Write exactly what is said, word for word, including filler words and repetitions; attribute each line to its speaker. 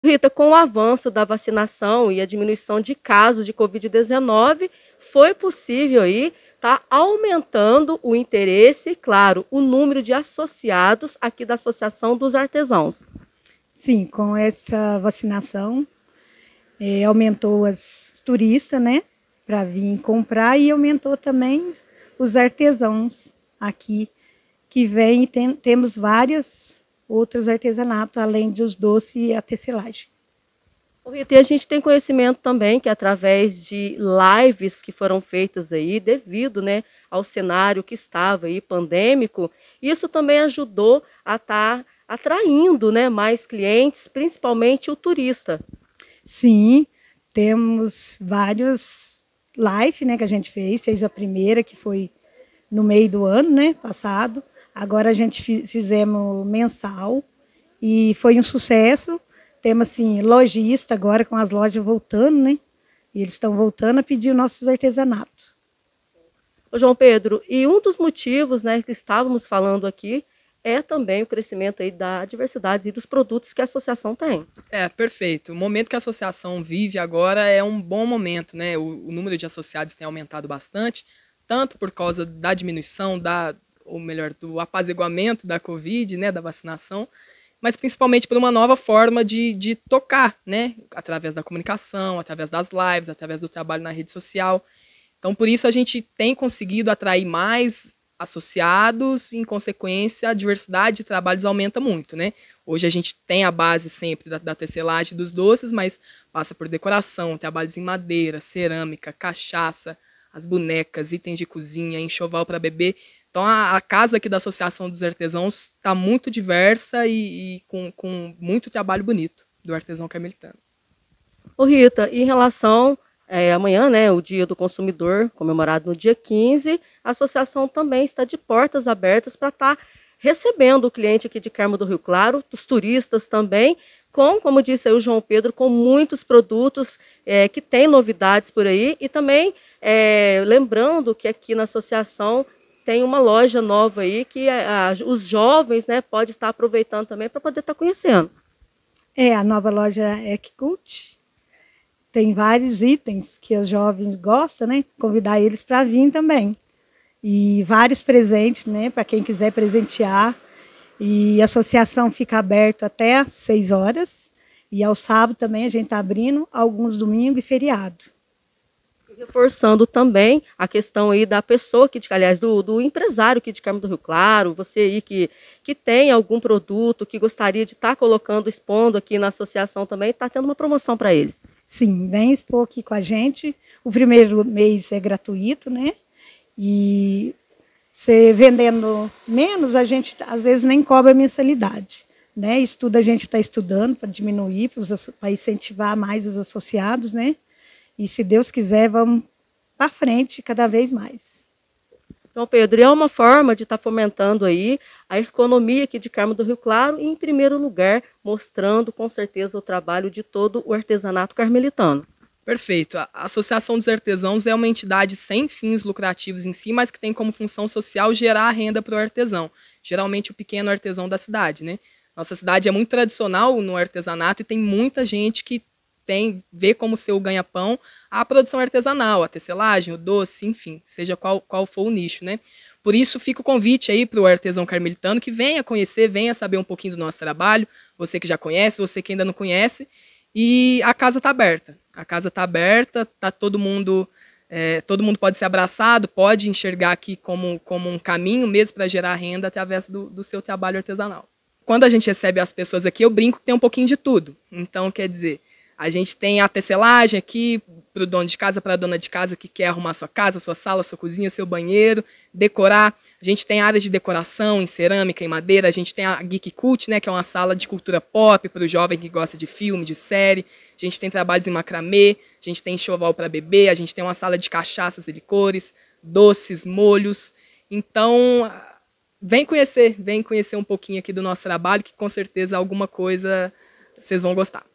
Speaker 1: Rita, com o avanço da vacinação e a diminuição de casos de covid dezenove, foi possível aí estar aumentando o interesse e, claro, o número de associados aqui da Associação dos Artesãos.
Speaker 2: Sim, com essa vacinação, é, aumentou as turistas, né, para vir comprar e aumentou também os artesãos aqui, que vem e tem, temos vários outros artesanatos, além dos doces e a tecelagem.
Speaker 1: Rita, e a gente tem conhecimento também que através de lives que foram feitas aí, devido, né, ao cenário que estava aí pandêmico, isso também ajudou a estar atraindo, né, mais clientes, principalmente o turista.
Speaker 2: Sim, temos vários lives, né, que a gente fez, fez a primeira que foi no meio do ano, né, passado. Agora a gente fizemos mensal e foi um sucesso. Temos assim, lojista agora com as lojas voltando, né? E eles estão voltando a pedir nossos artesanatos.
Speaker 1: Ô João Pedro, e um dos motivos, né, que estávamos falando aqui é também o crescimento aí da diversidade e dos produtos que a associação tem.
Speaker 3: É, perfeito. O momento que a associação vive agora é um bom momento, né? O, o número de associados tem aumentado bastante, tanto por causa da diminuição, da, ou melhor, do apaziguamento da Covid, né, da vacinação, mas principalmente por uma nova forma de, de tocar, né? Através da comunicação, através das lives, através do trabalho na rede social. Então, por isso, a gente tem conseguido atrair mais associados e, em consequência, a diversidade de trabalhos aumenta muito, né? Hoje a gente tem a base sempre da, da tecelagem dos doces, mas passa por decoração, trabalhos em madeira, cerâmica, cachaça, as bonecas, itens de cozinha, enxoval para bebê. Então, a, a casa aqui da Associação dos Artesãos está muito diversa e, e com, com muito trabalho bonito do artesão carmelitano.
Speaker 1: Ô Rita, em relação é, amanhã, né, o Dia do Consumidor, comemorado no dia quinze, a associação também está de portas abertas para estar tá recebendo o cliente aqui de Carmo do Rio Claro, os turistas também, com, como disse aí o João Pedro, com muitos produtos é, que tem novidades por aí e também é, lembrando que aqui na associação tem uma loja nova aí que a, a, os jovens, né, podem estar aproveitando também para poder estar conhecendo.
Speaker 2: É, a nova loja Equicult. Tem vários itens que os jovens gostam, né? Convidar eles para vir também. E vários presentes, né? Para quem quiser presentear. E a associação fica aberta até às seis horas. E ao sábado também a gente está abrindo, alguns domingos e feriado.
Speaker 1: Reforçando também a questão aí da pessoa, que, aliás, do, do empresário aqui de Carmo do Rio Claro, você aí que, que tem algum produto que gostaria de estar tá colocando, expondo aqui na associação também, está tendo uma promoção para eles.
Speaker 2: Sim, vem expor aqui com a gente. O primeiro mês é gratuito, né? E você vendendo menos, a gente às vezes nem cobra mensalidade, né? Estudo a gente está estudando para diminuir, para incentivar mais os associados, né? E se Deus quiser, vamos para frente cada vez mais.
Speaker 1: João Pedro, e é uma forma de estar tá fomentando aí a economia aqui de Carmo do Rio Claro e, em primeiro lugar, mostrando com certeza o trabalho de todo o artesanato carmelitano.
Speaker 3: Perfeito. A Associação dos Artesãos é uma entidade sem fins lucrativos em si, mas que tem como função social gerar renda para o artesão, geralmente o pequeno artesão da cidade, né? Nossa cidade é muito tradicional no artesanato e tem muita gente que tem, vê como seu ganha-pão a produção artesanal, a tecelagem, o doce, enfim, seja qual, qual for o nicho, né? Por isso fica o convite aí para o artesão carmelitano que venha conhecer, venha saber um pouquinho do nosso trabalho, você que já conhece, você que ainda não conhece, e a casa está aberta. A casa está aberta, tá todo mundo, é, todo mundo pode ser abraçado, pode enxergar aqui como, como um caminho mesmo para gerar renda através do, do seu trabalho artesanal. Quando a gente recebe as pessoas aqui, eu brinco que tem um pouquinho de tudo. Então, quer dizer, a gente tem a tecelagem aqui para o dono de casa, para a dona de casa que quer arrumar sua casa, sua sala, sua cozinha, seu banheiro, decorar. A gente tem áreas de decoração em cerâmica, em madeira. A gente tem a Geek Cult, né, que é uma sala de cultura pop para o jovem que gosta de filme, de série. A gente tem trabalhos em macramê, a gente tem enxoval para bebê, a gente tem uma sala de cachaças e licores, doces, molhos. Então, vem conhecer, vem conhecer um pouquinho aqui do nosso trabalho, que com certeza alguma coisa vocês vão gostar.